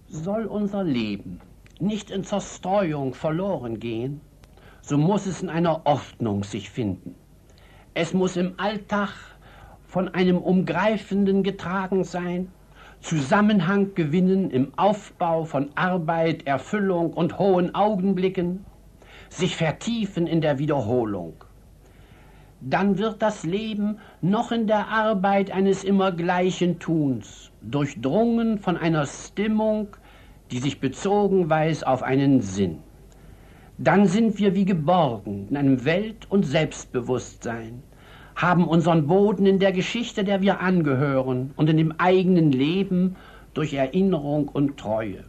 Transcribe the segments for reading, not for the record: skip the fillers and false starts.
Soll unser Leben nicht in Zerstreuung verloren gehen, so muss es in einer Ordnung sich finden. Es muss im Alltag von einem Umgreifenden getragen sein, Zusammenhang gewinnen im Aufbau von Arbeit, Erfüllung und hohen Augenblicken, sich vertiefen in der Wiederholung. Dann wird das Leben noch in der Arbeit eines immer gleichen Tuns, durchdrungen von einer Stimmung, die sich bezogen weiß auf einen Sinn. Dann sind wir wie geborgen in einem Welt- und Selbstbewusstsein, haben unseren Boden in der Geschichte, der wir angehören, und in dem eigenen Leben durch Erinnerung und Treue.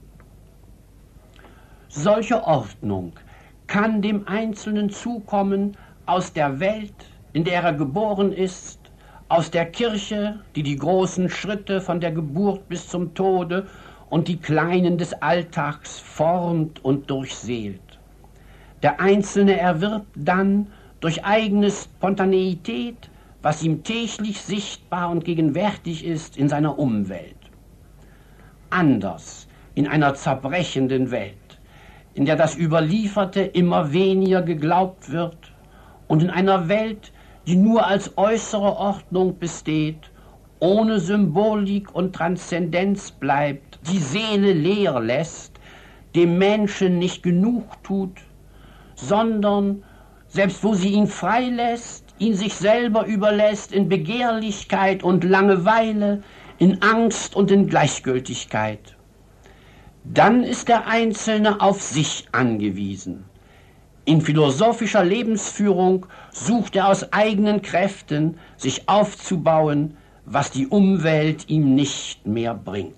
Solche Ordnung kann dem Einzelnen zukommen aus der Welt, in der er geboren ist, aus der Kirche, die die großen Schritte von der Geburt bis zum Tode und die kleinen des Alltags formt und durchseelt. Der Einzelne erwirbt dann durch eigene Spontaneität, was ihm täglich sichtbar und gegenwärtig ist in seiner Umwelt. Anders in einer zerbrechenden Welt, in der das Überlieferte immer weniger geglaubt wird, und in einer Welt, die nur als äußere Ordnung besteht, ohne Symbolik und Transzendenz bleibt, die Seele leer lässt, dem Menschen nicht genug tut, sondern, selbst wo sie ihn freilässt, ihn sich selber überlässt in Begehrlichkeit und Langeweile, in Angst und in Gleichgültigkeit. Dann ist der Einzelne auf sich angewiesen. In philosophischer Lebensführung sucht er aus eigenen Kräften, sich aufzubauen, was die Umwelt ihm nicht mehr bringt.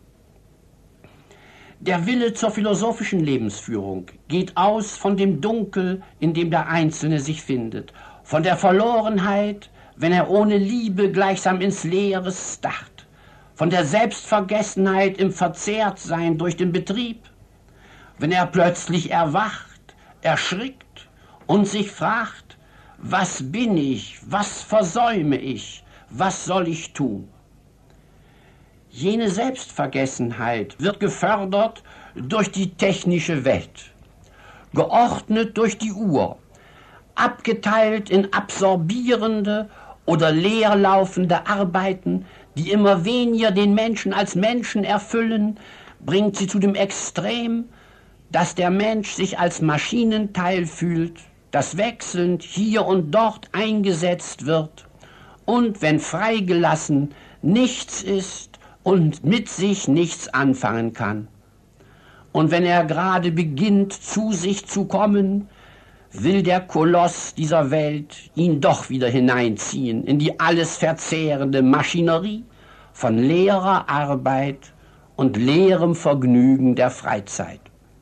Der Wille zur philosophischen Lebensführung geht aus von dem Dunkel, in dem der Einzelne sich findet, von der Verlorenheit, wenn er ohne Liebe gleichsam ins Leere starrt, von der Selbstvergessenheit im Verzehrtsein durch den Betrieb, wenn er plötzlich erwacht, erschrickt und sich fragt, was bin ich, was versäume ich, was soll ich tun? Jene Selbstvergessenheit wird gefördert durch die technische Welt, geordnet durch die Uhr, abgeteilt in absorbierende oder leerlaufende Arbeiten, die immer weniger den Menschen als Menschen erfüllen, bringt sie zu dem Extrem, dass der Mensch sich als Maschinenteil fühlt, das wechselnd hier und dort eingesetzt wird und, wenn freigelassen, nichts ist und mit sich nichts anfangen kann. Und wenn er gerade beginnt, zu sich zu kommen, will der Koloss dieser Welt ihn doch wieder hineinziehen in die alles verzehrende Maschinerie von leerer Arbeit und leerem Vergnügen der Freizeit.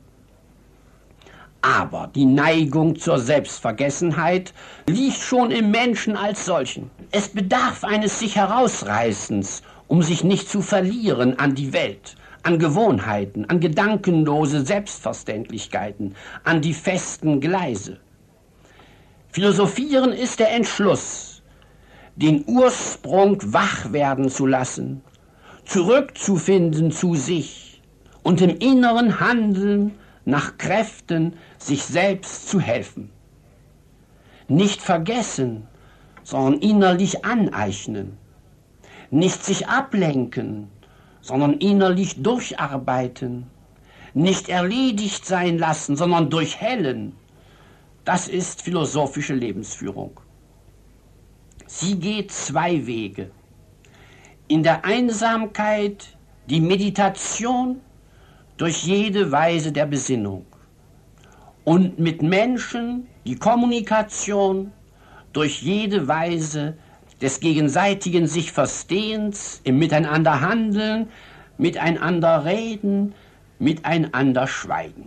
Aber die Neigung zur Selbstvergessenheit liegt schon im Menschen als solchen. Es bedarf eines sich Herausreißens, um sich nicht zu verlieren an die Welt, an Gewohnheiten, an gedankenlose Selbstverständlichkeiten, an die festen Gleise. Philosophieren ist der Entschluss, den Ursprung wach werden zu lassen, zurückzufinden zu sich und im inneren Handeln nach Kräften sich selbst zu helfen. Nicht vergessen, sondern innerlich aneignen. Nicht sich ablenken, sondern innerlich durcharbeiten. Nicht erledigt sein lassen, sondern durchhellen. Das ist philosophische Lebensführung. Sie geht zwei Wege. In der Einsamkeit die Meditation durch jede Weise der Besinnung und mit Menschen die Kommunikation durch jede Weise des gegenseitigen sich Verstehens, im Miteinander handeln, miteinander reden, miteinander schweigen.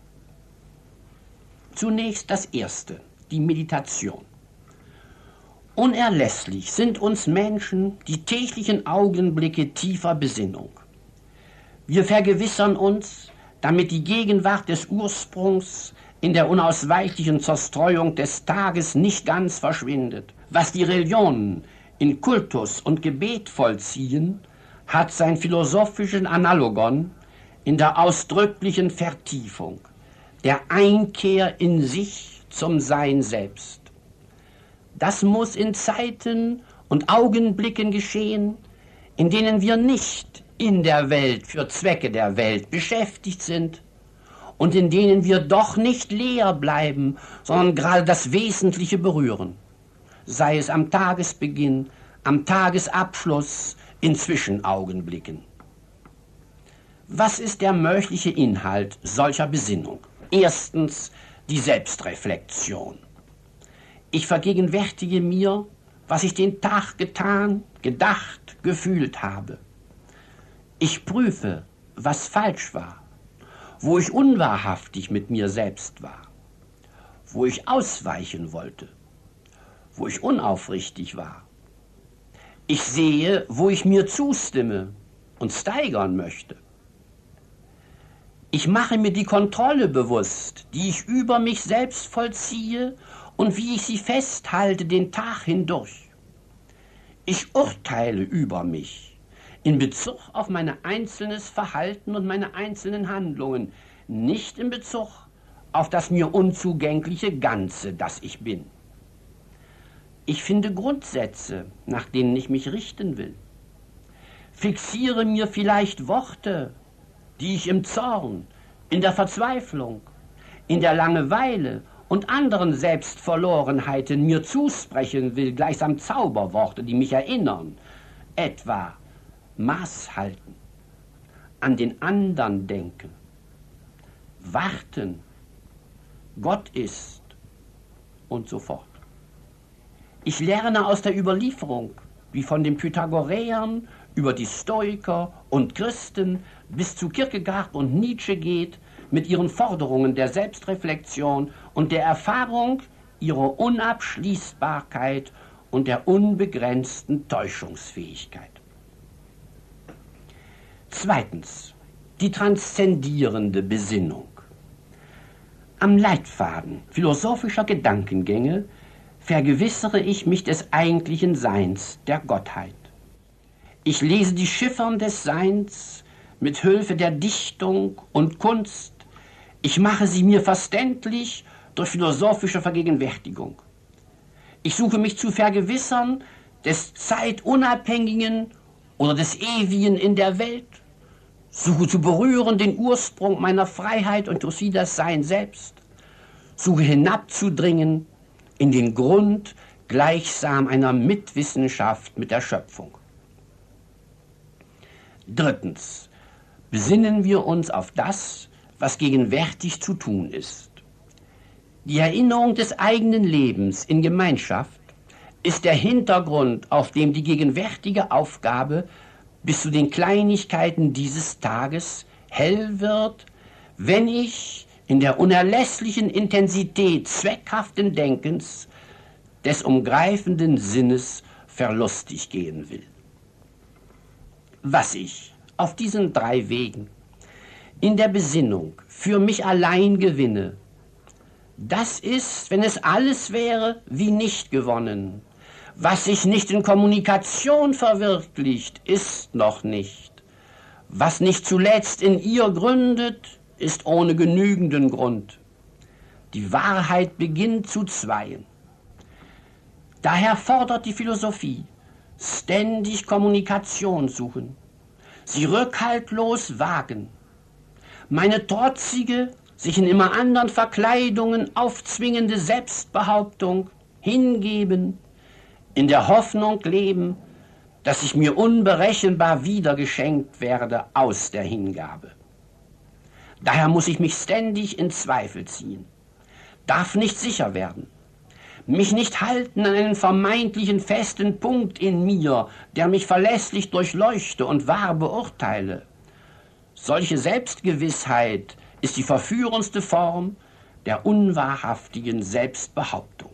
Zunächst das Erste, die Meditation. Unerlässlich sind uns Menschen die täglichen Augenblicke tiefer Besinnung. Wir vergewissern uns, damit die Gegenwart des Ursprungs in der unausweichlichen Zerstreuung des Tages nicht ganz verschwindet. Was die Religionen in Kultus und Gebet vollziehen, hat sein philosophischen Analogon in der ausdrücklichen Vertiefung, der Einkehr in sich zum Sein selbst. Das muss in Zeiten und Augenblicken geschehen, in denen wir nicht in der Welt für Zwecke der Welt beschäftigt sind und in denen wir doch nicht leer bleiben, sondern gerade das Wesentliche berühren, sei es am Tagesbeginn, am Tagesabschluss, in Zwischenaugenblicken. Was ist der mögliche Inhalt solcher Besinnung? Erstens die Selbstreflexion. Ich vergegenwärtige mir, was ich den Tag getan, gedacht, gefühlt habe. Ich prüfe, was falsch war, wo ich unwahrhaftig mit mir selbst war, wo ich ausweichen wollte, wo ich unaufrichtig war. Ich sehe, wo ich mir zustimme und steigern möchte. Ich mache mir die Kontrolle bewusst, die ich über mich selbst vollziehe und wie ich sie festhalte den Tag hindurch. Ich urteile über mich in Bezug auf mein einzelnes Verhalten und meine einzelnen Handlungen, nicht in Bezug auf das mir unzugängliche Ganze, das ich bin. Ich finde Grundsätze, nach denen ich mich richten will. Fixiere mir vielleicht Worte, die ich im Zorn, in der Verzweiflung, in der Langeweile und anderen Selbstverlorenheiten mir zusprechen will, gleichsam Zauberworte, die mich erinnern, etwa Maß halten, an den anderen denken, warten, Gott ist und so fort. Ich lerne aus der Überlieferung, wie von den Pythagoreern über die Stoiker und Christen bis zu Kierkegaard und Nietzsche geht, mit ihren Forderungen der Selbstreflexion und der Erfahrung ihrer Unabschließbarkeit und der unbegrenzten Täuschungsfähigkeit. Zweitens, die transzendierende Besinnung. Am Leitfaden philosophischer Gedankengänge vergewissere ich mich des eigentlichen Seins, der Gottheit. Ich lese die Chiffern des Seins mit Hilfe der Dichtung und Kunst. Ich mache sie mir verständlich durch philosophische Vergegenwärtigung. Ich suche mich zu vergewissern des Zeitunabhängigen oder des Ewigen in der Welt, suche zu berühren den Ursprung meiner Freiheit und durch sie das Sein selbst, suche hinabzudringen in den Grund gleichsam einer Mitwissenschaft mit der Schöpfung. Drittens, besinnen wir uns auf das, was gegenwärtig zu tun ist. Die Erinnerung des eigenen Lebens in Gemeinschaft ist der Hintergrund, auf dem die gegenwärtige Aufgabe bis zu den Kleinigkeiten dieses Tages hell wird, wenn ich in der unerlässlichen Intensität zweckhaften Denkens des umgreifenden Sinnes verlustig gehen will. Was ich auf diesen 3 Wegen in der Besinnung für mich allein gewinne, das ist, wenn es alles wäre, wie nicht gewonnen. Was sich nicht in Kommunikation verwirklicht, ist noch nicht. Was nicht zuletzt in ihr gründet, ist ohne genügenden Grund. Die Wahrheit beginnt zu zweien. Daher fordert die Philosophie ständig Kommunikation suchen, sie rückhaltlos wagen. Meine trotzige, sich in immer anderen Verkleidungen aufzwingende Selbstbehauptung hingeben, in der Hoffnung leben, dass ich mir unberechenbar wiedergeschenkt werde aus der Hingabe. Daher muss ich mich ständig in Zweifel ziehen, darf nicht sicher werden, mich nicht halten an einen vermeintlichen festen Punkt in mir, der mich verlässlich durchleuchte und wahr beurteile. Solche Selbstgewissheit ist die verführendste Form der unwahrhaftigen Selbstbehauptung.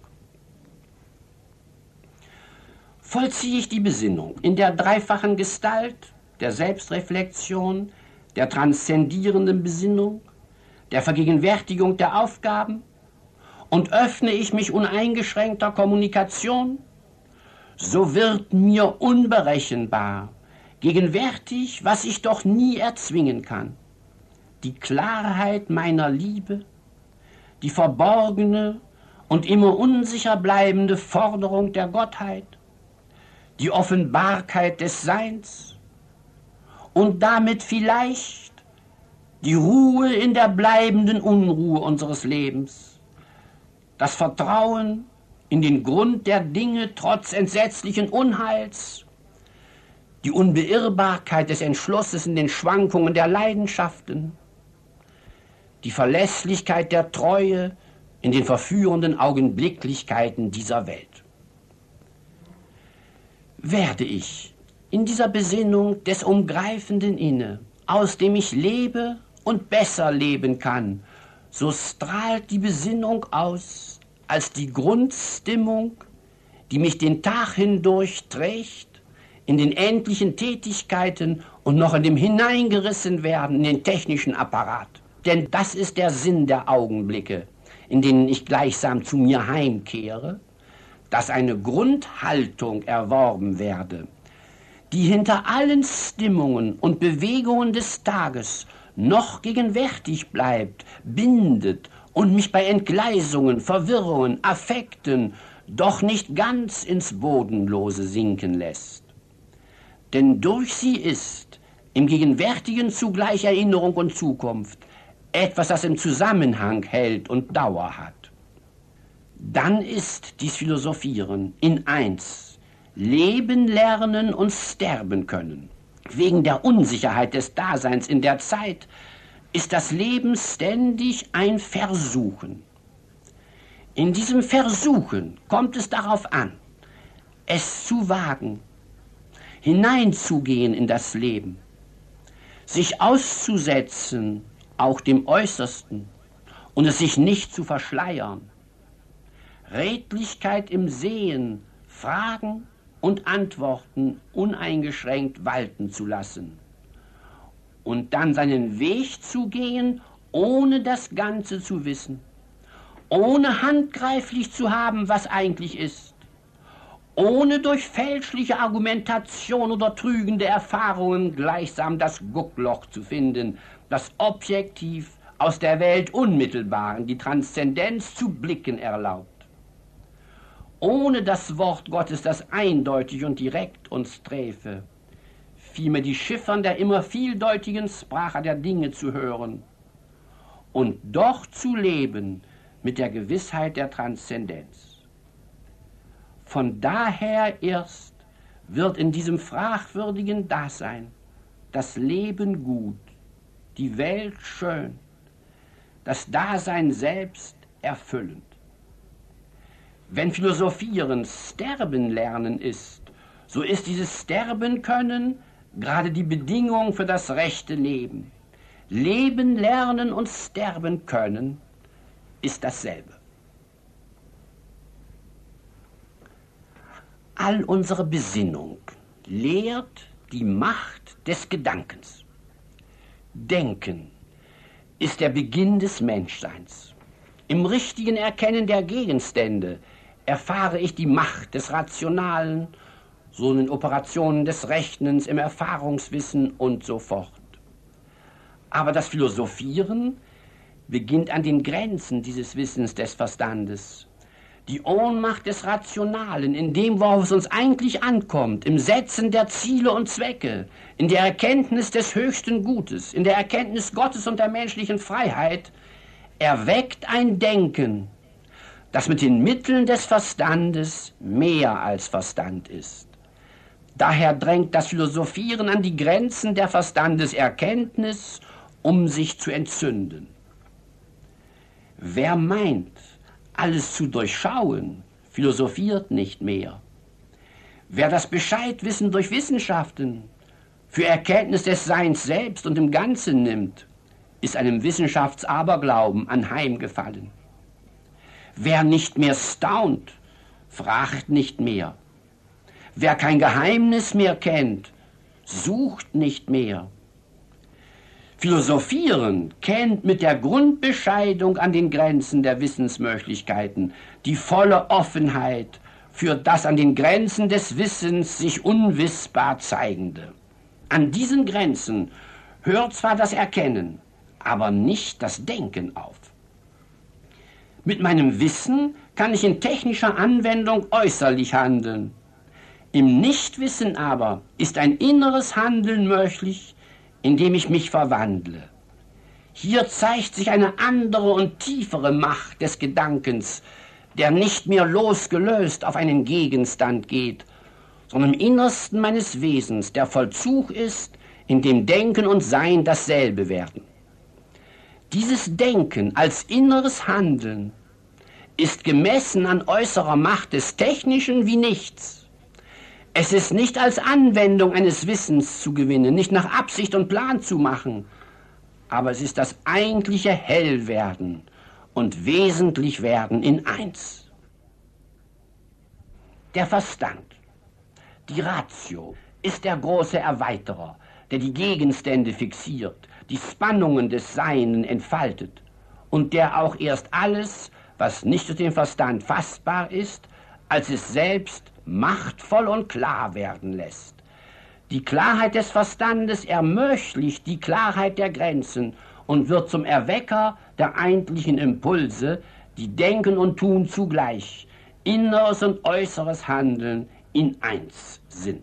Vollziehe ich die Besinnung in der dreifachen Gestalt der Selbstreflexion, der transzendierenden Besinnung, der Vergegenwärtigung der Aufgaben und öffne ich mich uneingeschränkter Kommunikation, so wird mir unberechenbar gegenwärtig, was ich doch nie erzwingen kann. die Klarheit meiner Liebe, die verborgene und immer unsicher bleibende Forderung der Gottheit, die Offenbarkeit des Seins und damit vielleicht die Ruhe in der bleibenden Unruhe unseres Lebens, das Vertrauen in den Grund der Dinge trotz entsetzlichen Unheils, die Unbeirrbarkeit des Entschlusses in den Schwankungen der Leidenschaften, die Verlässlichkeit der Treue in den verführenden Augenblicklichkeiten dieser Welt. Werde ich in dieser Besinnung des Umgreifenden inne, aus dem ich lebe und besser leben kann, so strahlt die Besinnung aus als die Grundstimmung, die mich den Tag hindurch trägt, in den endlichen Tätigkeiten und noch in dem Hineingerissenwerden in den technischen Apparat. Denn das ist der Sinn der Augenblicke, in denen ich gleichsam zu mir heimkehre, dass eine Grundhaltung erworben werde, die hinter allen Stimmungen und Bewegungen des Tages noch gegenwärtig bleibt, bindet und mich bei Entgleisungen, Verwirrungen, Affekten doch nicht ganz ins Bodenlose sinken lässt. Denn durch sie ist im Gegenwärtigen zugleich Erinnerung und Zukunft, etwas, das im Zusammenhang hält und Dauer hat. Dann ist dies Philosophieren in eins: leben lernen und sterben können. Wegen der Unsicherheit des Daseins in der Zeit ist das Leben ständig ein Versuchen. In diesem Versuchen kommt es darauf an, es zu wagen, hineinzugehen in das Leben, sich auszusetzen, auch dem Äußersten, und es sich nicht zu verschleiern. Redlichkeit im Sehen, Fragen und Antworten uneingeschränkt walten zu lassen und dann seinen Weg zu gehen, ohne das Ganze zu wissen, ohne handgreiflich zu haben, was eigentlich ist, ohne durch fälschliche Argumentation oder trügende Erfahrungen gleichsam das Guckloch zu finden, das objektiv aus der Welt unmittelbar in die Transzendenz zu blicken erlaubt. Ohne das Wort Gottes, das eindeutig und direkt uns träfe, vielmehr die Chiffern der immer vieldeutigen Sprache der Dinge zu hören und doch zu leben mit der Gewissheit der Transzendenz. Von daher erst wird in diesem fragwürdigen Dasein das Leben gut, die Welt schön, das Dasein selbst erfüllend. Wenn Philosophieren Sterben lernen ist, so ist dieses Sterben können gerade die Bedingung für das rechte Leben. Leben lernen und sterben können ist dasselbe. All unsere Besinnung lehrt die Macht des Gedankens. Denken ist der Beginn des Menschseins. Im richtigen Erkennen der Gegenstände erfahre ich die Macht des Rationalen, so in den Operationen des Rechnens, im Erfahrungswissen und so fort. Aber das Philosophieren beginnt an den Grenzen dieses Wissens des Verstandes. Die Ohnmacht des Rationalen, in dem, worauf es uns eigentlich ankommt, im Setzen der Ziele und Zwecke, in der Erkenntnis des höchsten Gutes, in der Erkenntnis Gottes und der menschlichen Freiheit, erweckt ein Denken, das mit den Mitteln des Verstandes mehr als Verstand ist. Daher drängt das Philosophieren an die Grenzen der Verstandeserkenntnis, um sich zu entzünden. Wer meint, alles zu durchschauen, philosophiert nicht mehr. Wer das Bescheidwissen durch Wissenschaften für Erkenntnis des Seins selbst und im Ganzen nimmt, ist einem Wissenschaftsaberglauben anheimgefallen. Wer nicht mehr staunt, fragt nicht mehr. Wer kein Geheimnis mehr kennt, sucht nicht mehr. Philosophieren kennt mit der Grundbescheidung an den Grenzen der Wissensmöglichkeiten die volle Offenheit für das an den Grenzen des Wissens sich unwissbar Zeigende. An diesen Grenzen hört zwar das Erkennen, aber nicht das Denken auf. Mit meinem Wissen kann ich in technischer Anwendung äußerlich handeln. Im Nichtwissen aber ist ein inneres Handeln möglich, indem ich mich verwandle. Hier zeigt sich eine andere und tiefere Macht des Gedankens, der nicht mehr losgelöst auf einen Gegenstand geht, sondern im Innersten meines Wesens der Vollzug ist, in dem Denken und Sein dasselbe werden. Dieses Denken als inneres Handeln ist gemessen an äußerer Macht des Technischen wie nichts. Es ist nicht als Anwendung eines Wissens zu gewinnen, nicht nach Absicht und Plan zu machen, aber es ist das eigentliche Hellwerden und Wesentlichwerden in eins. Der Verstand, die Ratio, ist der große Erweiterer, der die Gegenstände fixiert, die Spannungen des Seinen entfaltet und der auch erst alles, was nicht durch den Verstand fassbar ist, als es selbst machtvoll und klar werden lässt. Die Klarheit des Verstandes ermöglicht die Klarheit der Grenzen und wird zum Erwecker der eigentlichen Impulse, die Denken und Tun zugleich, inneres und äußeres Handeln in eins sind.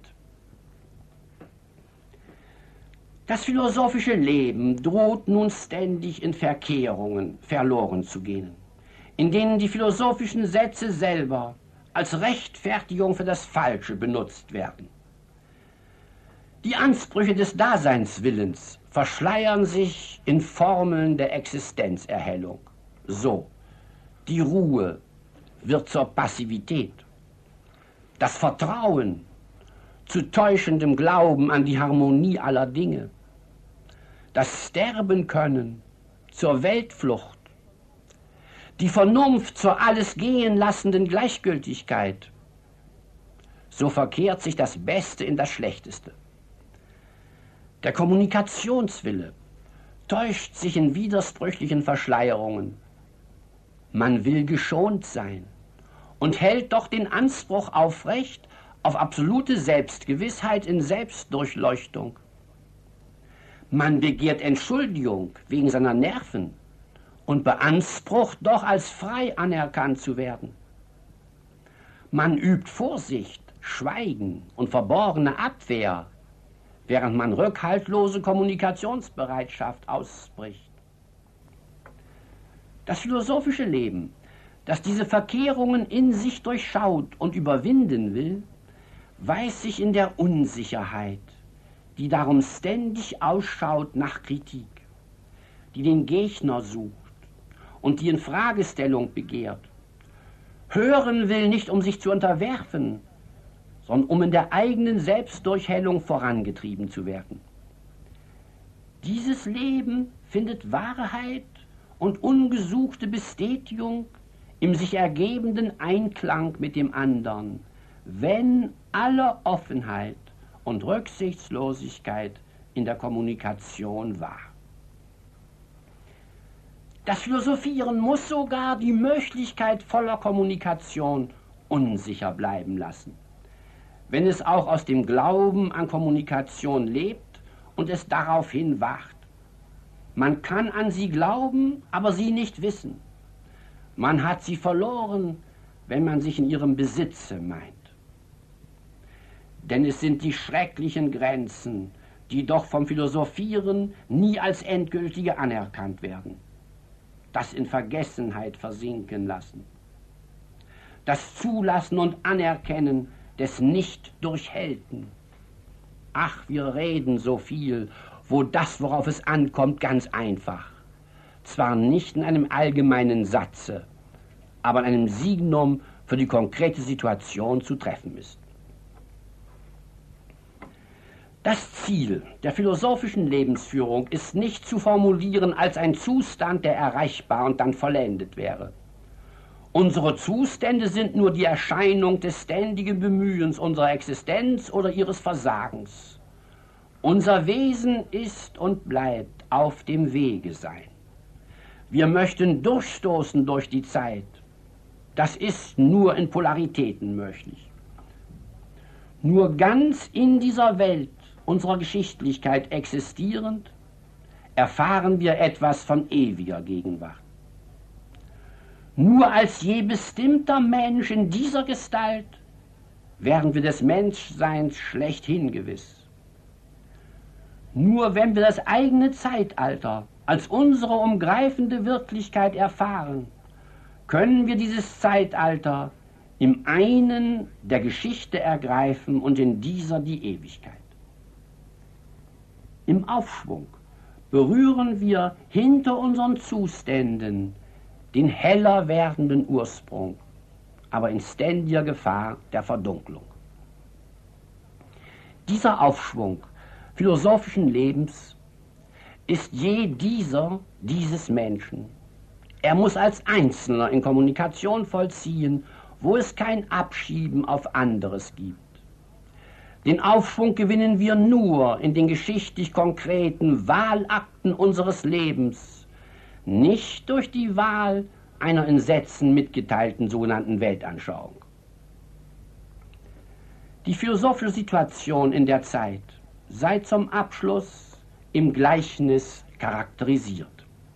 Das philosophische Leben droht nun ständig in Verkehrungen verloren zu gehen, in denen die philosophischen Sätze selber als Rechtfertigung für das Falsche benutzt werden. Die Ansprüche des Daseinswillens verschleiern sich in Formeln der Existenzerhellung. So, die Ruhe wird zur Passivität, das Vertrauen zu täuschendem Glauben an die Harmonie aller Dinge, das Sterben können zur Weltflucht, die Vernunft zur alles gehen lassenden Gleichgültigkeit. So verkehrt sich das Beste in das Schlechteste. Der Kommunikationswille täuscht sich in widersprüchlichen Verschleierungen. Man will geschont sein und hält doch den Anspruch aufrecht auf absolute Selbstgewissheit in Selbstdurchleuchtung. Man begehrt Entschuldigung wegen seiner Nerven und beansprucht doch als frei anerkannt zu werden. Man übt Vorsicht, Schweigen und verborgene Abwehr, während man rückhaltlose Kommunikationsbereitschaft ausspricht. Das philosophische Leben, das diese Verkehrungen in sich durchschaut und überwinden will, weiß sich in der Unsicherheit, die darum ständig ausschaut nach Kritik, die den Gegner sucht und die in Fragestellung begehrt. Hören will nicht, um sich zu unterwerfen, sondern um in der eigenen Selbstdurchhellung vorangetrieben zu werden. Dieses Leben findet Wahrheit und ungesuchte Bestätigung im sich ergebenden Einklang mit dem anderen, wenn alle Offenheit und Rücksichtslosigkeit in der Kommunikation war. Das Philosophieren muss sogar die Möglichkeit voller Kommunikation unsicher bleiben lassen, wenn es auch aus dem Glauben an Kommunikation lebt und es daraufhin wacht. Man kann an sie glauben, aber sie nicht wissen. Man hat sie verloren, wenn man sich in ihrem Besitze meint. Denn es sind die schrecklichen Grenzen, die doch vom Philosophieren nie als endgültige anerkannt werden. Das in Vergessenheit versinken lassen. Das Zulassen und Anerkennen des Nicht-Durchhellten. Ach, wir reden so viel, wo das, worauf es ankommt, ganz einfach. Zwar nicht in einem allgemeinen Satze, aber in einem Signum für die konkrete Situation zu treffen ist. Das Ziel der philosophischen Lebensführung ist nicht zu formulieren als ein Zustand, der erreichbar und dann vollendet wäre. Unsere Zustände sind nur die Erscheinung des ständigen Bemühens unserer Existenz oder ihres Versagens. Unser Wesen ist und bleibt auf dem Wege sein. Wir möchten durchstoßen durch die Zeit. Das ist nur in Polaritäten möglich. Nur ganz in dieser Welt unserer Geschichtlichkeit existierend, erfahren wir etwas von ewiger Gegenwart. Nur als je bestimmter Mensch in dieser Gestalt werden wir des Menschseins schlechthin gewiss. Nur wenn wir das eigene Zeitalter als unsere umgreifende Wirklichkeit erfahren, können wir dieses Zeitalter im einen der Geschichte ergreifen und in dieser die Ewigkeit. Im Aufschwung berühren wir hinter unseren Zuständen den heller werdenden Ursprung, aber in ständiger Gefahr der Verdunklung. Dieser Aufschwung philosophischen Lebens ist je dieses Menschen. Er muss als Einzelner in Kommunikation vollziehen, wo es kein Abschieben auf anderes gibt. Den Aufschwung gewinnen wir nur in den geschichtlich konkreten Wahlakten unseres Lebens, nicht durch die Wahl einer in Sätzen mitgeteilten sogenannten Weltanschauung. Die philosophische Situation in der Zeit sei zum Abschluss im Gleichnis charakterisiert.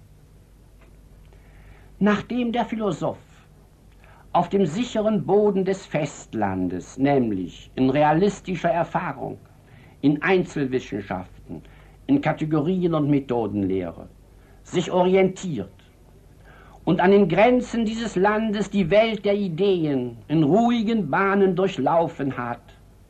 Nachdem der Philosoph auf dem sicheren Boden des Festlandes, nämlich in realistischer Erfahrung, in Einzelwissenschaften, in Kategorien und Methodenlehre, sich orientiert und an den Grenzen dieses Landes die Welt der Ideen in ruhigen Bahnen durchlaufen hat,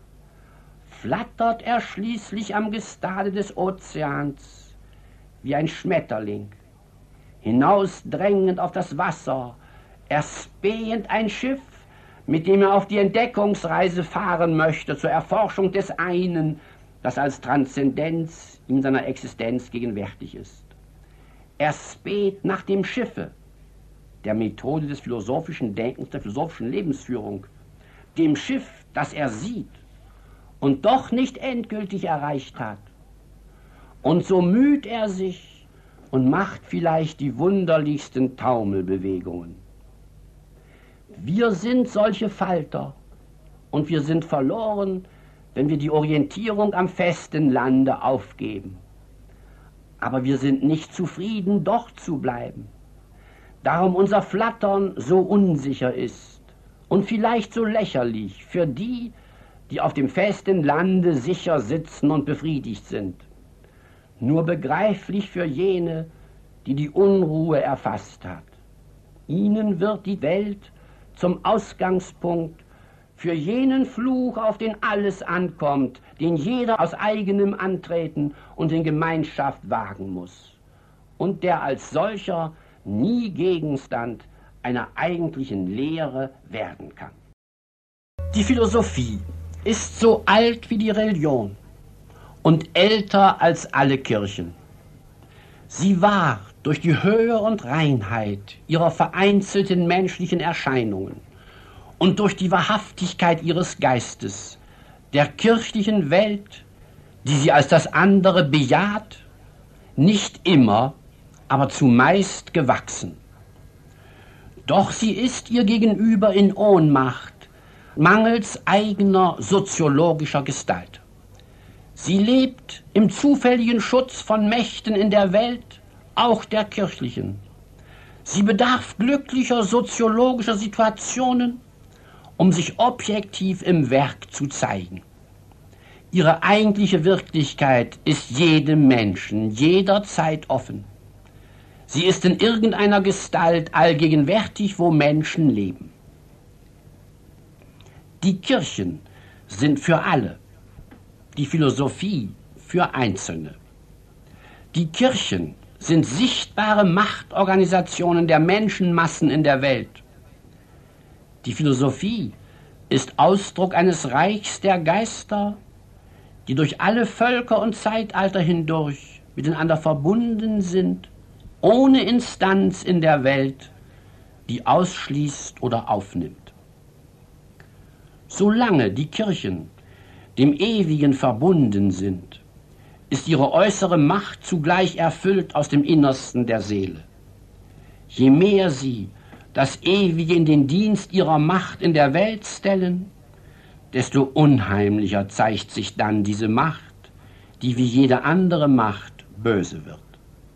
flattert er schließlich am Gestade des Ozeans wie ein Schmetterling, hinausdrängend auf das Wasser, erspähend ein Schiff, mit dem er auf die Entdeckungsreise fahren möchte, zur Erforschung des einen, das als Transzendenz in seiner Existenz gegenwärtig ist. Er späht nach dem Schiffe, der Methode des philosophischen Denkens, der philosophischen Lebensführung, dem Schiff, das er sieht und doch nicht endgültig erreicht hat. Und so müht er sich und macht vielleicht die wunderlichsten Taumelbewegungen. Wir sind solche Falter und wir sind verloren, wenn wir die Orientierung am festen Lande aufgeben. Aber wir sind nicht zufrieden, dort zu bleiben. Darum unser Flattern so unsicher ist und vielleicht so lächerlich für die, die auf dem festen Lande sicher sitzen und befriedigt sind. Nur begreiflich für jene, die die Unruhe erfasst hat. Ihnen wird die Welt zum Ausgangspunkt für jenen Fluch, auf den alles ankommt, den jeder aus eigenem Antreten und in Gemeinschaft wagen muss und der als solcher nie Gegenstand einer eigentlichen Lehre werden kann. Die Philosophie ist so alt wie die Religion und älter als alle Kirchen. Sie war durch die Höhe und Reinheit ihrer vereinzelten menschlichen Erscheinungen und durch die Wahrhaftigkeit ihres Geistes der kirchlichen Welt, die sie als das andere bejaht, nicht immer, aber zumeist gewachsen. Doch sie ist ihr gegenüber in Ohnmacht, mangels eigener soziologischer Gestalt. Sie lebt im zufälligen Schutz von Mächten in der Welt, auch der kirchlichen. Sie bedarf glücklicher soziologischer Situationen, um sich objektiv im Werk zu zeigen. Ihre eigentliche Wirklichkeit ist jedem Menschen jederzeit offen. Sie ist in irgendeiner Gestalt allgegenwärtig, wo Menschen leben. Die Kirchen sind für alle, die Philosophie für Einzelne. Die Kirchen sind sichtbare Machtorganisationen der Menschenmassen in der Welt. Die Philosophie ist Ausdruck eines Reichs der Geister, die durch alle Völker und Zeitalter hindurch miteinander verbunden sind, ohne Instanz in der Welt, die ausschließt oder aufnimmt. Solange die Kirchen dem Ewigen verbunden sind, ist ihre äußere Macht zugleich erfüllt aus dem Innersten der Seele. Je mehr sie das Ewige in den Dienst ihrer Macht in der Welt stellen, desto unheimlicher zeigt sich dann diese Macht, die wie jede andere Macht böse wird.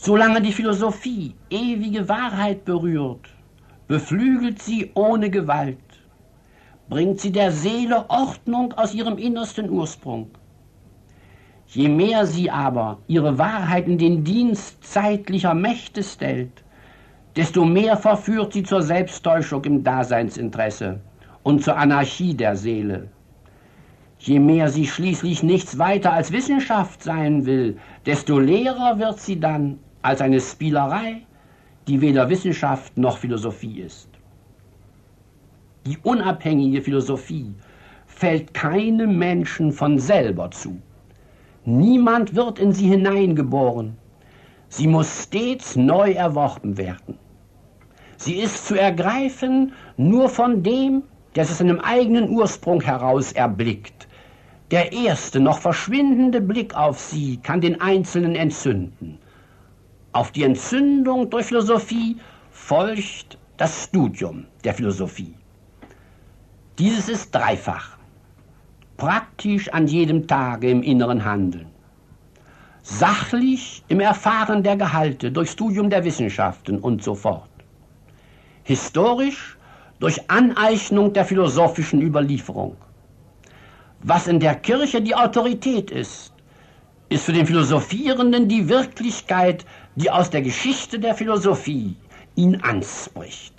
Solange die Philosophie ewige Wahrheit berührt, beflügelt sie ohne Gewalt, bringt sie der Seele Ordnung aus ihrem innersten Ursprung. Je mehr sie aber ihre Wahrheit in den Dienst zeitlicher Mächte stellt, desto mehr verführt sie zur Selbsttäuschung im Daseinsinteresse und zur Anarchie der Seele. Je mehr sie schließlich nichts weiter als Wissenschaft sein will, desto leerer wird sie dann als eine Spielerei, die weder Wissenschaft noch Philosophie ist. Die unabhängige Philosophie fällt keinem Menschen von selber zu. Niemand wird in sie hineingeboren. Sie muss stets neu erworben werden. Sie ist zu ergreifen nur von dem, der aus seinem eigenen Ursprung heraus erblickt. Der erste, noch verschwindende Blick auf sie kann den Einzelnen entzünden. Auf die Entzündung durch Philosophie folgt das Studium der Philosophie. Dieses ist dreifach, praktisch an jedem Tage im inneren Handeln. Sachlich im Erfahren der Gehalte durch Studium der Wissenschaften und so fort. Historisch durch Aneignung der philosophischen Überlieferung. Was in der Kirche die Autorität ist für den Philosophierenden die Wirklichkeit, die aus der Geschichte der Philosophie ihn anspricht.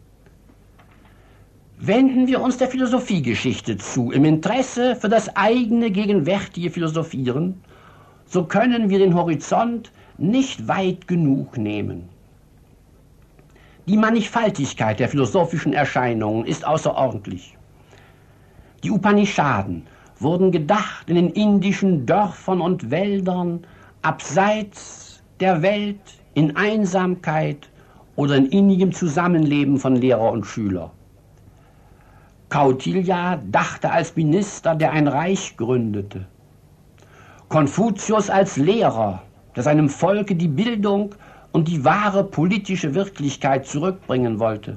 Wenden wir uns der Philosophiegeschichte zu, im Interesse für das eigene gegenwärtige Philosophieren, so können wir den Horizont nicht weit genug nehmen. Die Mannigfaltigkeit der philosophischen Erscheinungen ist außerordentlich. Die Upanishaden wurden gedacht in den indischen Dörfern und Wäldern, abseits der Welt, in Einsamkeit oder in innigem Zusammenleben von Lehrer und Schüler. Kautilya dachte als Minister, der ein Reich gründete. Konfuzius als Lehrer, der seinem Volke die Bildung und die wahre politische Wirklichkeit zurückbringen wollte.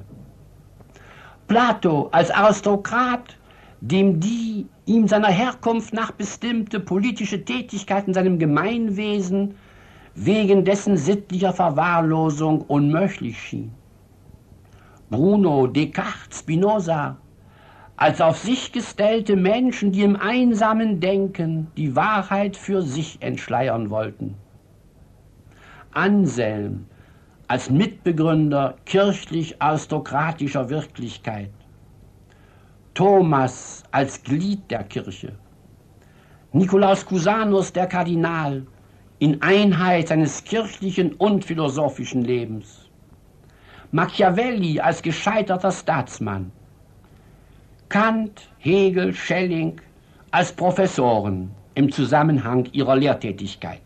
Plato als Aristokrat, dem die ihm seiner Herkunft nach bestimmte politische Tätigkeit in seinem Gemeinwesen wegen dessen sittlicher Verwahrlosung unmöglich schien. Bruno, Descartes, Spinoza, als auf sich gestellte Menschen, die im einsamen Denken die Wahrheit für sich entschleiern wollten. Anselm als Mitbegründer kirchlich-aristokratischer Wirklichkeit. Thomas als Glied der Kirche. Nikolaus Cusanus, der Kardinal, in Einheit seines kirchlichen und philosophischen Lebens. Machiavelli als gescheiterter Staatsmann. Kant, Hegel, Schelling als Professoren im Zusammenhang ihrer Lehrtätigkeit.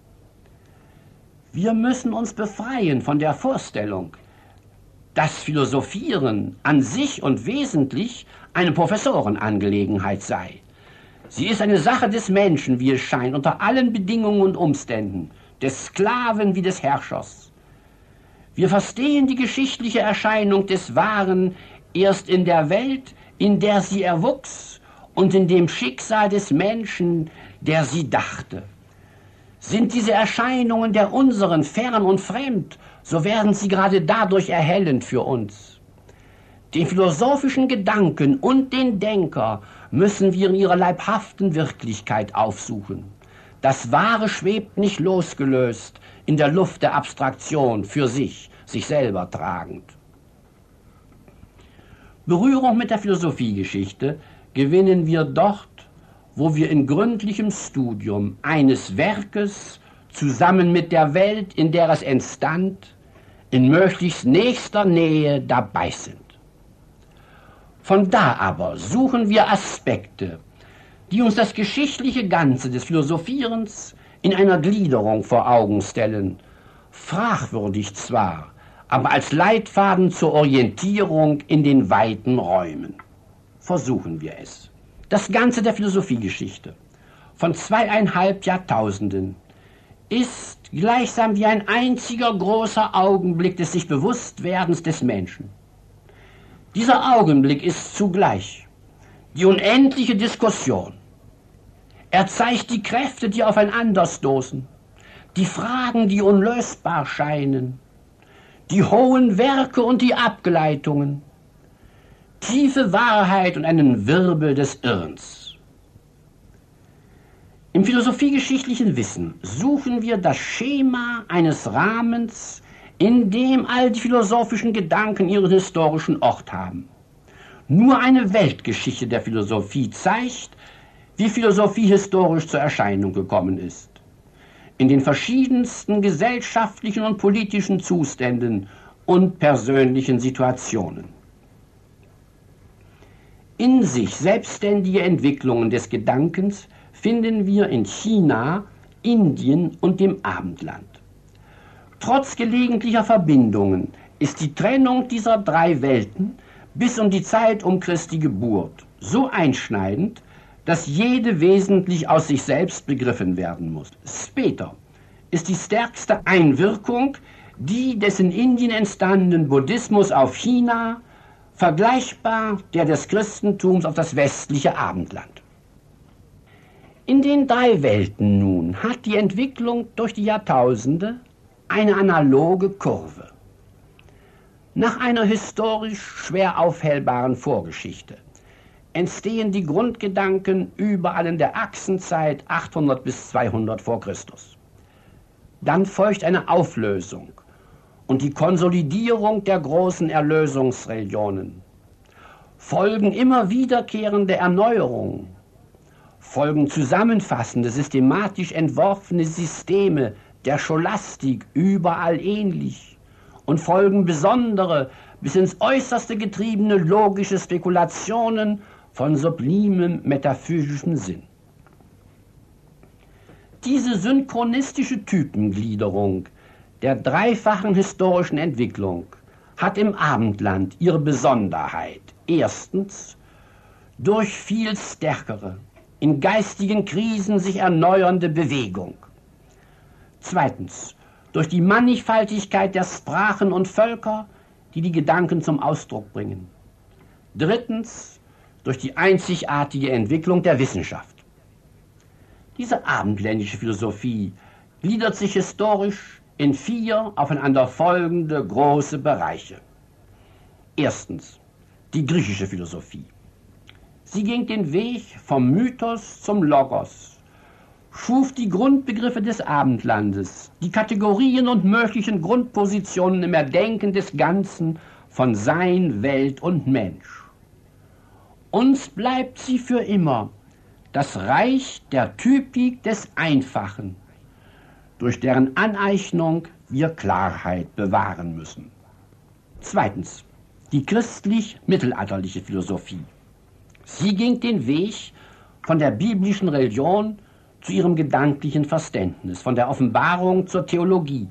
Wir müssen uns befreien von der Vorstellung, dass Philosophieren an sich und wesentlich eine Professorenangelegenheit sei. Sie ist eine Sache des Menschen, wie es scheint, unter allen Bedingungen und Umständen, des Sklaven wie des Herrschers. Wir verstehen die geschichtliche Erscheinung des Wahren erst in der Welt, in der sie erwuchs und in dem Schicksal des Menschen, der sie dachte. Sind diese Erscheinungen der unseren fern und fremd, so werden sie gerade dadurch erhellend für uns. Den philosophischen Gedanken und den Denker müssen wir in ihrer leibhaften Wirklichkeit aufsuchen. Das Wahre schwebt nicht losgelöst in der Luft der Abstraktion für sich selber tragend. Berührung mit der Philosophiegeschichte gewinnen wir dort, wo wir in gründlichem Studium eines Werkes zusammen mit der Welt, in der es entstand, in möglichst nächster Nähe dabei sind. Von da aber suchen wir Aspekte, die uns das geschichtliche Ganze des Philosophierens in einer Gliederung vor Augen stellen, fragwürdig zwar, aber als Leitfaden zur Orientierung in den weiten Räumen. Versuchen wir es. Das Ganze der Philosophiegeschichte von 2,5 Jahrtausenden ist gleichsam wie ein einziger großer Augenblick des sich Bewusstwerdens des Menschen. Dieser Augenblick ist zugleich die unendliche Diskussion. Er zeigt die Kräfte, die aufeinanderstoßen, die Fragen, die unlösbar scheinen, die hohen Werke und die Abgleitungen, tiefe Wahrheit und einen Wirbel des Irrens. Im philosophiegeschichtlichen Wissen suchen wir das Schema eines Rahmens, in dem all die philosophischen Gedanken ihren historischen Ort haben. Nur eine Weltgeschichte der Philosophie zeigt, wie Philosophie historisch zur Erscheinung gekommen ist. In den verschiedensten gesellschaftlichen und politischen Zuständen und persönlichen Situationen. In sich selbstständige Entwicklungen des Gedankens finden wir in China, Indien und dem Abendland. Trotz gelegentlicher Verbindungen ist die Trennung dieser drei Welten bis um die Zeit um Christi Geburt so einschneidend, dass jede wesentlich aus sich selbst begriffen werden muss. Später ist die stärkste Einwirkung die des in Indien entstandenen Buddhismus auf China, vergleichbar der des Christentums auf das westliche Abendland. In den drei Welten nun hat die Entwicklung durch die Jahrtausende eine analoge Kurve. Nach einer historisch schwer aufhellbaren Vorgeschichte entstehen die Grundgedanken überall in der Achsenzeit 800 bis 200 vor Christus. Dann folgt eine Auflösung und die Konsolidierung der großen Erlösungsreligionen. Folgen immer wiederkehrende Erneuerungen, folgen zusammenfassende, systematisch entworfene Systeme der Scholastik überall ähnlich und folgen besondere, bis ins Äußerste getriebene logische Spekulationen von sublimem metaphysischem Sinn. Diese synchronistische Typengliederung der dreifachen historischen Entwicklung hat im Abendland ihre Besonderheit. Erstens, durch viel stärkere, in geistigen Krisen sich erneuernde Bewegung. Zweitens, durch die Mannigfaltigkeit der Sprachen und Völker, die die Gedanken zum Ausdruck bringen. Drittens, durch die einzigartige Entwicklung der Wissenschaft. Diese abendländische Philosophie gliedert sich historisch in 4 aufeinander folgende große Bereiche. Erstens, die griechische Philosophie. Sie ging den Weg vom Mythos zum Logos, schuf die Grundbegriffe des Abendlandes, die Kategorien und möglichen Grundpositionen im Erdenken des Ganzen von Sein, Welt und Mensch. Uns bleibt sie für immer das Reich der Typik des Einfachen, durch deren Aneignung wir Klarheit bewahren müssen. Zweitens, die christlich-mittelalterliche Philosophie. Sie ging den Weg von der biblischen Religion zu ihrem gedanklichen Verständnis, von der Offenbarung zur Theologie.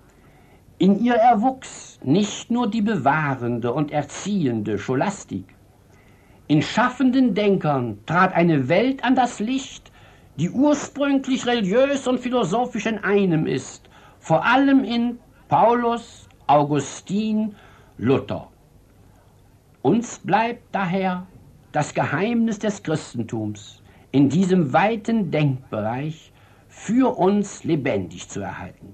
In ihr erwuchs nicht nur die bewahrende und erziehende Scholastik. In schaffenden Denkern trat eine Welt an das Licht, die ursprünglich religiös und philosophisch in einem ist, vor allem in Paulus, Augustin, Luther. Uns bleibt daher das Geheimnis des Christentums in diesem weiten Denkbereich für uns lebendig zu erhalten.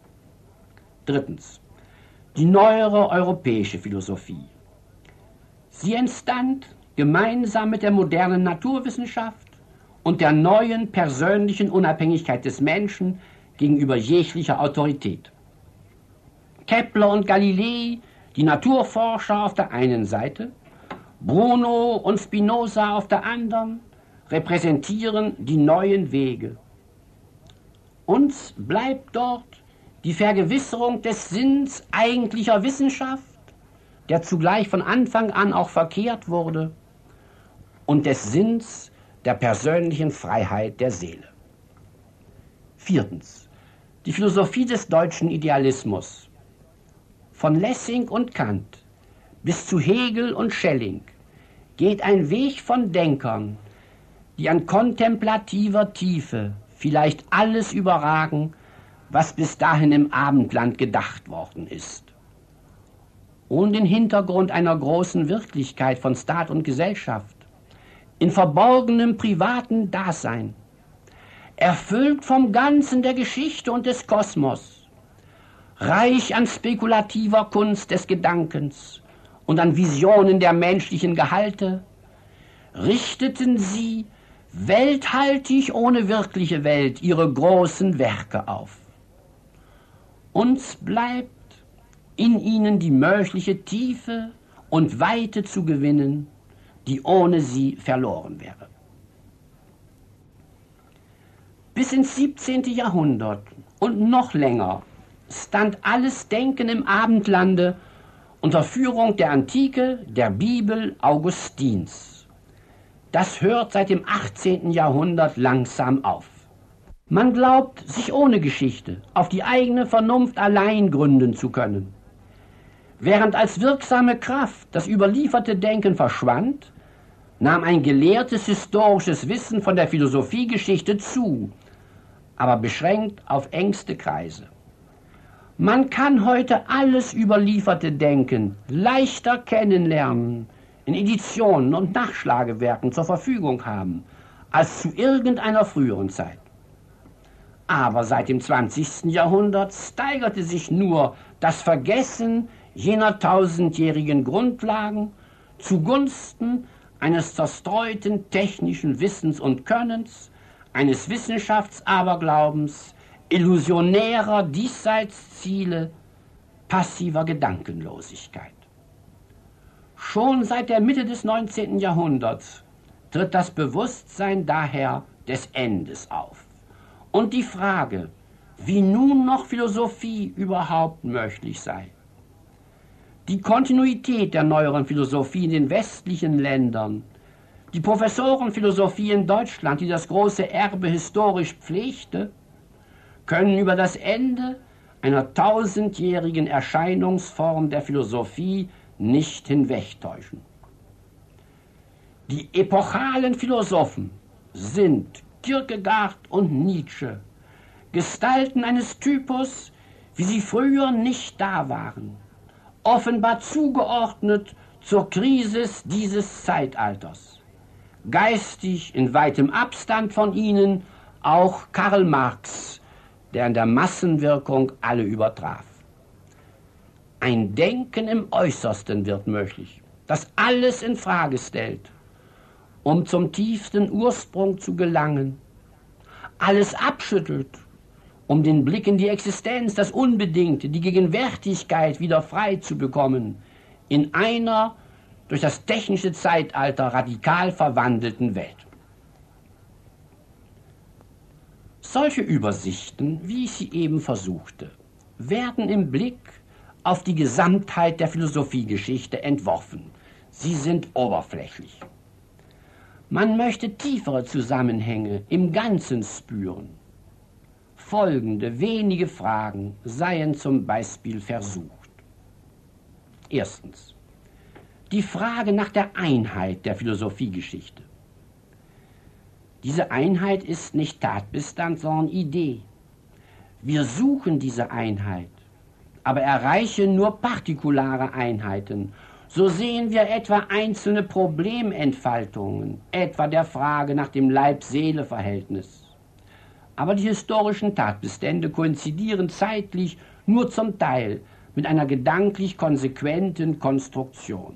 Drittens, die neuere europäische Philosophie. Sie entstand gemeinsam mit der modernen Naturwissenschaft und der neuen persönlichen Unabhängigkeit des Menschen gegenüber jeglicher Autorität. Kepler und Galilei, die Naturforscher auf der einen Seite, Bruno und Spinoza auf der anderen, repräsentieren die neuen Wege. Uns bleibt dort die Vergewisserung des Sinns eigentlicher Wissenschaft, der zugleich von Anfang an auch verkehrt wurde, und des Sinns der persönlichen Freiheit der Seele. Viertens, die Philosophie des deutschen Idealismus. Von Lessing und Kant bis zu Hegel und Schelling geht ein Weg von Denkern, die an kontemplativer Tiefe vielleicht alles überragen, was bis dahin im Abendland gedacht worden ist. Ohne den Hintergrund einer großen Wirklichkeit von Staat und Gesellschaft, in verborgenem privaten Dasein, erfüllt vom Ganzen der Geschichte und des Kosmos, reich an spekulativer Kunst des Gedankens und an Visionen der menschlichen Gehalte, richteten sie welthaltig ohne wirkliche Welt ihre großen Werke auf. Uns bleibt in ihnen die mögliche Tiefe und Weite zu gewinnen, die ohne sie verloren wäre. Bis ins 17. Jahrhundert und noch länger stand alles Denken im Abendlande unter Führung der Antike, der Bibel Augustins. Das hört seit dem 18. Jahrhundert langsam auf. Man glaubt, sich ohne Geschichte auf die eigene Vernunft allein gründen zu können. Während als wirksame Kraft das überlieferte Denken verschwand, nahm ein gelehrtes historisches Wissen von der Philosophiegeschichte zu, aber beschränkt auf engste Kreise. Man kann heute alles überlieferte Denken leichter kennenlernen, in Editionen und Nachschlagewerken zur Verfügung haben, als zu irgendeiner früheren Zeit. Aber seit dem 20. Jahrhundert steigerte sich nur das Vergessen jener tausendjährigen Grundlagen zugunsten eines zerstreuten technischen Wissens und Könnens, eines Wissenschaftsaberglaubens, illusionärer Diesseitsziele, passiver Gedankenlosigkeit. Schon seit der Mitte des 19. Jahrhunderts tritt das Bewusstsein daher des Endes auf. Und die Frage, wie nun noch Philosophie überhaupt möglich sei. Die Kontinuität der neueren Philosophie in den westlichen Ländern, die Professorenphilosophie in Deutschland, die das große Erbe historisch pflegte, können über das Ende einer tausendjährigen Erscheinungsform der Philosophie nicht hinwegtäuschen. Die epochalen Philosophen sind Kierkegaard und Nietzsche, Gestalten eines Typus, wie sie früher nicht da waren, offenbar zugeordnet zur Krisis dieses Zeitalters. Geistig in weitem Abstand von ihnen auch Karl Marx, der in der Massenwirkung alle übertraf. Ein Denken im Äußersten wird möglich, das alles in Frage stellt, um zum tiefsten Ursprung zu gelangen, alles abschüttelt, um den Blick in die Existenz, das Unbedingte, die Gegenwärtigkeit wieder frei zu bekommen, in einer durch das technische Zeitalter radikal verwandelten Welt. Solche Übersichten, wie ich sie eben versuchte, werden im Blick auf die Gesamtheit der Philosophiegeschichte entworfen. Sie sind oberflächlich. Man möchte tiefere Zusammenhänge im Ganzen spüren. Folgende wenige Fragen seien zum Beispiel versucht. Erstens, die Frage nach der Einheit der Philosophiegeschichte. Diese Einheit ist nicht Tatbestand, sondern Idee. Wir suchen diese Einheit, aber erreichen nur partikulare Einheiten. So sehen wir etwa einzelne Problementfaltungen, etwa der Frage nach dem Leib-Seele-Verhältnis. Aber die historischen Tatbestände koinzidieren zeitlich nur zum Teil mit einer gedanklich konsequenten Konstruktion.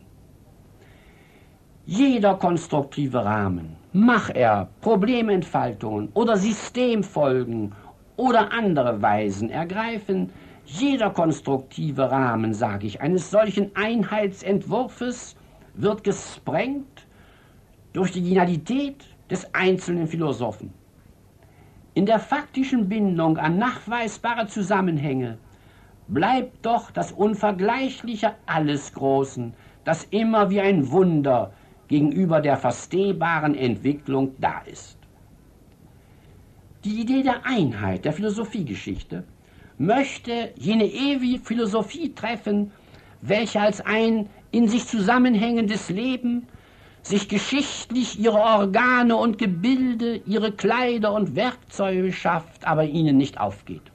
Jeder konstruktive Rahmen, mach er Problementfaltungen oder Systemfolgen oder andere Weisen ergreifen, jeder konstruktive Rahmen, sage ich, eines solchen Einheitsentwurfes wird gesprengt durch die Genialität des einzelnen Philosophen. In der faktischen Bindung an nachweisbare Zusammenhänge bleibt doch das unvergleichliche Allesgroßen, das immer wie ein Wunder gegenüber der verstehbaren Entwicklung da ist. Die Idee der Einheit der Philosophiegeschichte möchte jene ewige Philosophie treffen, welche als ein in sich zusammenhängendes Leben sich geschichtlich ihre Organe und Gebilde, ihre Kleider und Werkzeuge schafft, aber ihnen nicht aufgeht.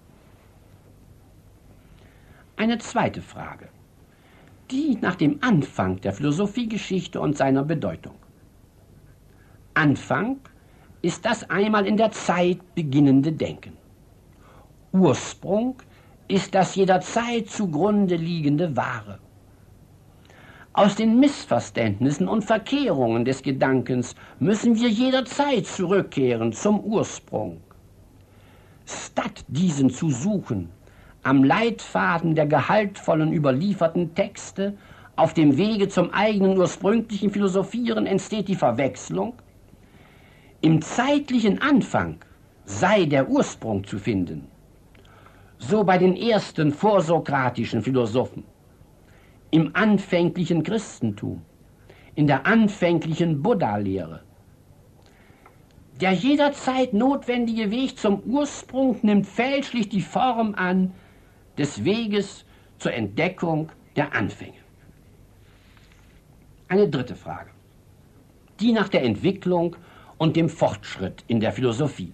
Eine zweite Frage, die nach dem Anfang der Philosophiegeschichte und seiner Bedeutung. Anfang ist das einmal in der Zeit beginnende Denken. Ursprung ist das jederzeit zugrunde liegende Wahre. Aus den Missverständnissen und Verkehrungen des Gedankens müssen wir jederzeit zurückkehren zum Ursprung. Statt diesen zu suchen, am Leitfaden der gehaltvollen überlieferten Texte, auf dem Wege zum eigenen ursprünglichen Philosophieren entsteht die Verwechslung. Im zeitlichen Anfang sei der Ursprung zu finden. So bei den ersten vorsokratischen Philosophen, im anfänglichen Christentum, in der anfänglichen Buddha-Lehre. Der jederzeit notwendige Weg zum Ursprung nimmt fälschlich die Form an des Weges zur Entdeckung der Anfänge. Eine dritte Frage, die nach der Entwicklung und dem Fortschritt in der Philosophie.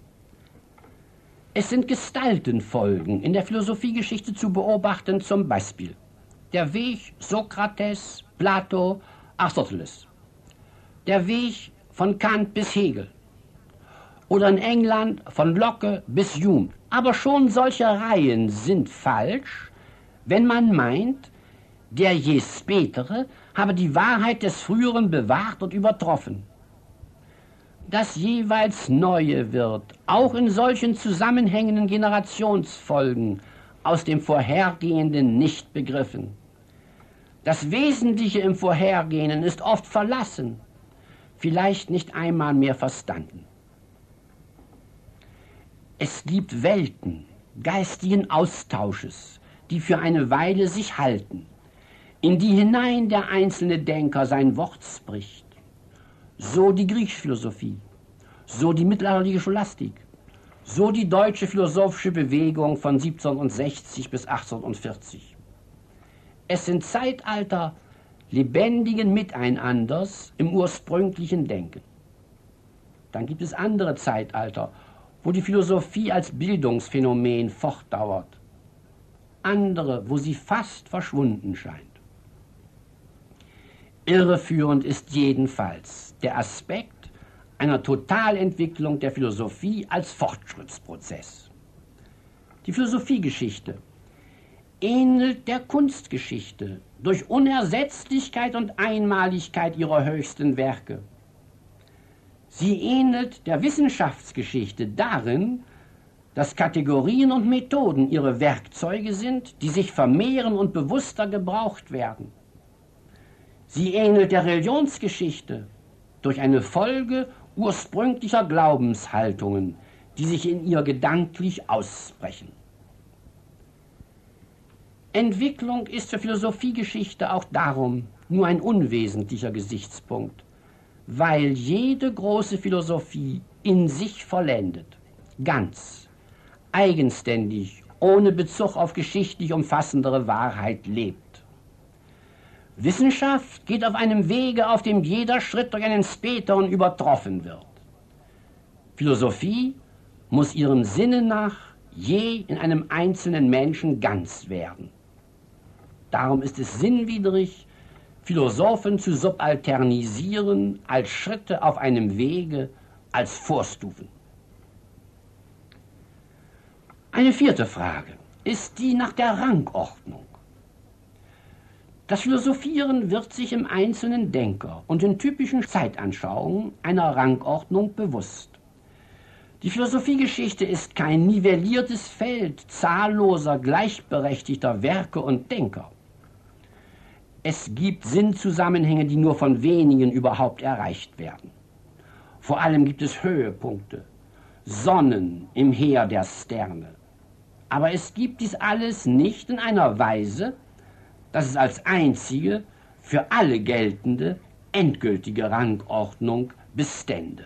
Es sind Gestaltenfolgen in der Philosophiegeschichte zu beobachten, zum Beispiel der Weg Sokrates, Plato, Aristoteles, der Weg von Kant bis Hegel oder in England von Locke bis Hume. Aber schon solche Reihen sind falsch, wenn man meint, der je spätere habe die Wahrheit des Früheren bewahrt und übertroffen. Das jeweils Neue wird, auch in solchen zusammenhängenden Generationsfolgen, aus dem Vorhergehenden nicht begriffen. Das Wesentliche im Vorhergehenden ist oft verlassen, vielleicht nicht einmal mehr verstanden. Es gibt Welten geistigen Austausches, die für eine Weile sich halten, in die hinein der einzelne Denker sein Wort spricht. So die griechische Philosophie, so die mittelalterliche Scholastik, so die deutsche philosophische Bewegung von 1760 bis 1840. Es sind Zeitalter lebendigen Miteinanders im ursprünglichen Denken. Dann gibt es andere Zeitalter, wo die Philosophie als Bildungsphänomen fortdauert. Andere, wo sie fast verschwunden scheint. Irreführend ist jedenfalls der Aspekt einer Totalentwicklung der Philosophie als Fortschrittsprozess. Die Philosophiegeschichte ähnelt der Kunstgeschichte durch Unersetzlichkeit und Einmaligkeit ihrer höchsten Werke. Sie ähnelt der Wissenschaftsgeschichte darin, dass Kategorien und Methoden ihre Werkzeuge sind, die sich vermehren und bewusster gebraucht werden. Sie ähnelt der Religionsgeschichte durch eine Folge ursprünglicher Glaubenshaltungen, die sich in ihr gedanklich aussprechen. Entwicklung ist für Philosophiegeschichte auch darum nur ein unwesentlicher Gesichtspunkt, weil jede große Philosophie in sich vollendet, ganz, eigenständig, ohne Bezug auf geschichtlich umfassendere Wahrheit lebt. Wissenschaft geht auf einem Wege, auf dem jeder Schritt durch einen späteren übertroffen wird. Philosophie muss ihrem Sinne nach je in einem einzelnen Menschen ganz werden. Darum ist es sinnwidrig, Philosophen zu subalternisieren als Schritte auf einem Wege, als Vorstufen. Eine vierte Frage ist die nach der Rangordnung. Das Philosophieren wird sich im einzelnen Denker und in typischen Zeitanschauungen einer Rangordnung bewusst. Die Philosophiegeschichte ist kein nivelliertes Feld zahlloser, gleichberechtigter Werke und Denker. Es gibt Sinnzusammenhänge, die nur von wenigen überhaupt erreicht werden. Vor allem gibt es Höhepunkte, Sonnen im Heer der Sterne. Aber es gibt dies alles nicht in einer Weise, dass es als einzige, für alle geltende, endgültige Rangordnung bestände.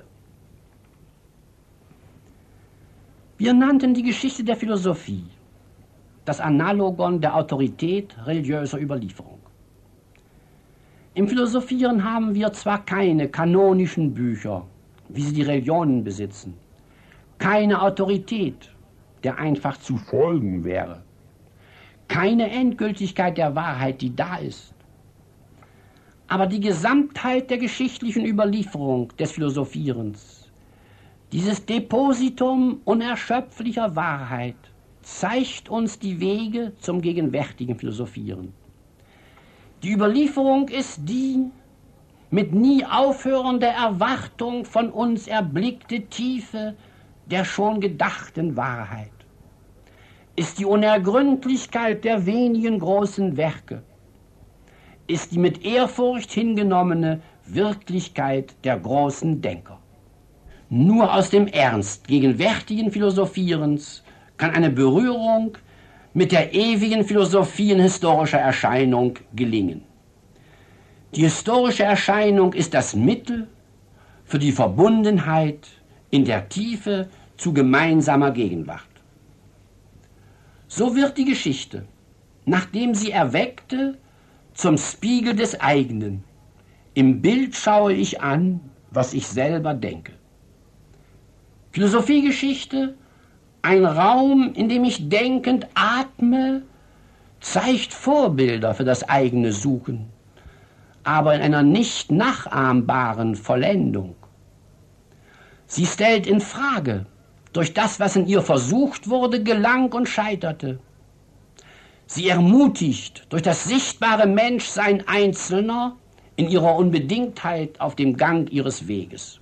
Wir nannten die Geschichte der Philosophie das Analogon der Autorität religiöser Überlieferung. Im Philosophieren haben wir zwar keine kanonischen Bücher, wie sie die Religionen besitzen, keine Autorität, der einfach zu folgen wäre, keine Endgültigkeit der Wahrheit, die da ist. Aber die Gesamtheit der geschichtlichen Überlieferung des Philosophierens, Dieses Depositum unerschöpflicher Wahrheit zeigt uns die Wege zum gegenwärtigen Philosophieren. Die Überlieferung ist die mit nie aufhörender Erwartung von uns erblickte Tiefe der schon gedachten Wahrheit, ist die Unergründlichkeit der wenigen großen Werke, ist die mit Ehrfurcht hingenommene Wirklichkeit der großen Denker. Nur aus dem Ernst gegenwärtigen Philosophierens kann eine Berührung mit der ewigen Philosophie in historischer Erscheinung gelingen. Die historische Erscheinung ist das Mittel für die Verbundenheit in der Tiefe zu gemeinsamer Gegenwart. So wird die Geschichte, nachdem sie erweckte, zum Spiegel des eigenen. Im Bild schaue ich an, was ich selber denke. Philosophiegeschichte, ein Raum, in dem ich denkend atme, zeigt Vorbilder für das eigene Suchen, aber in einer nicht nachahmbaren Vollendung. Sie stellt in Frage, durch das, was in ihr versucht wurde, gelang und scheiterte. Sie ermutigt durch das sichtbare Menschsein Einzelner in ihrer Unbedingtheit auf dem Gang ihres Weges.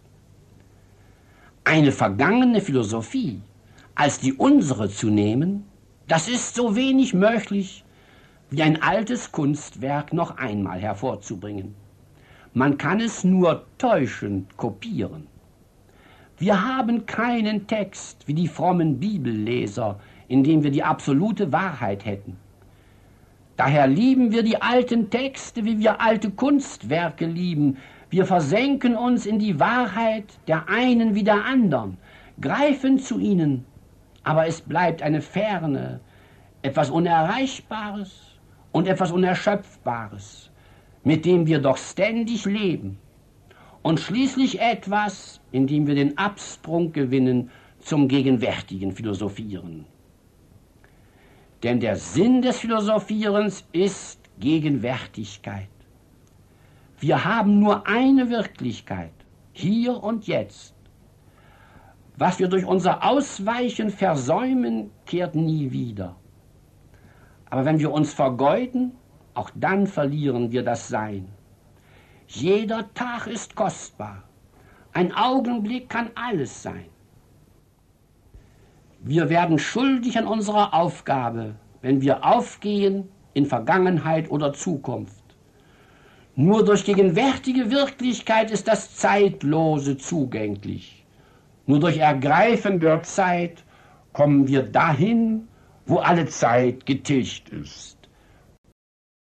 Eine vergangene Philosophie als die unsere zu nehmen, das ist so wenig möglich, wie ein altes Kunstwerk noch einmal hervorzubringen. Man kann es nur täuschend kopieren. Wir haben keinen Text wie die frommen Bibelleser, in dem wir die absolute Wahrheit hätten. Daher lieben wir die alten Texte, wie wir alte Kunstwerke lieben. Wir versenken uns in die Wahrheit der einen wie der anderen, greifen zu ihnen, aber es bleibt eine Ferne, etwas Unerreichbares und etwas Unerschöpfbares, mit dem wir doch ständig leben. Und schließlich etwas, in dem wir den Absprung gewinnen zum gegenwärtigen Philosophieren. Denn der Sinn des Philosophierens ist Gegenwärtigkeit. Wir haben nur eine Wirklichkeit, hier und jetzt. Was wir durch unser Ausweichen versäumen, kehrt nie wieder. Aber wenn wir uns vergeuden, auch dann verlieren wir das Sein. Jeder Tag ist kostbar. Ein Augenblick kann alles sein. Wir werden schuldig an unserer Aufgabe, wenn wir aufgehen in Vergangenheit oder Zukunft. Nur durch gegenwärtige Wirklichkeit ist das Zeitlose zugänglich. Nur durch Ergreifen der Zeit kommen wir dahin, wo alle Zeit getilgt ist.